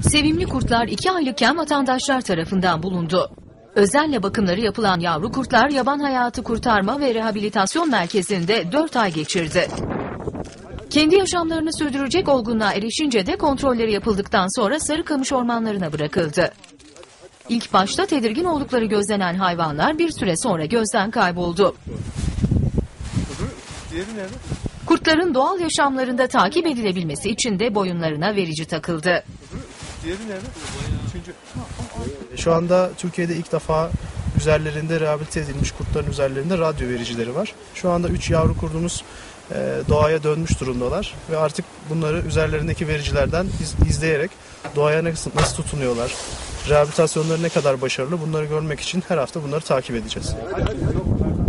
Sevimli kurtlar 2 aylıkken vatandaşlar tarafından bulundu. Özenle bakımları yapılan yavru kurtlar Yaban Hayatı Kurtarma ve Rehabilitasyon Merkezi'nde 4 ay geçirdi. Kendi yaşamlarını sürdürecek olgunluğa erişince de kontrolleri yapıldıktan sonra Sarıkamış ormanlarına bırakıldı. İlk başta tedirgin oldukları gözlenen hayvanlar bir süre sonra gözden kayboldu. Kurtların doğal yaşamlarında takip edilebilmesi için de boyunlarına verici takıldı. Şu anda Türkiye'de ilk defa üzerlerinde rehabilite edilmiş kurtların üzerlerinde radyo vericileri var. Şu anda 3 yavru kurdumuz doğaya dönmüş durumdalar ve artık bunları üzerlerindeki vericilerden izleyerek doğaya nasıl tutunuyorlar, rehabilitasyonları ne kadar başarılı bunları görmek için her hafta bunları takip edeceğiz.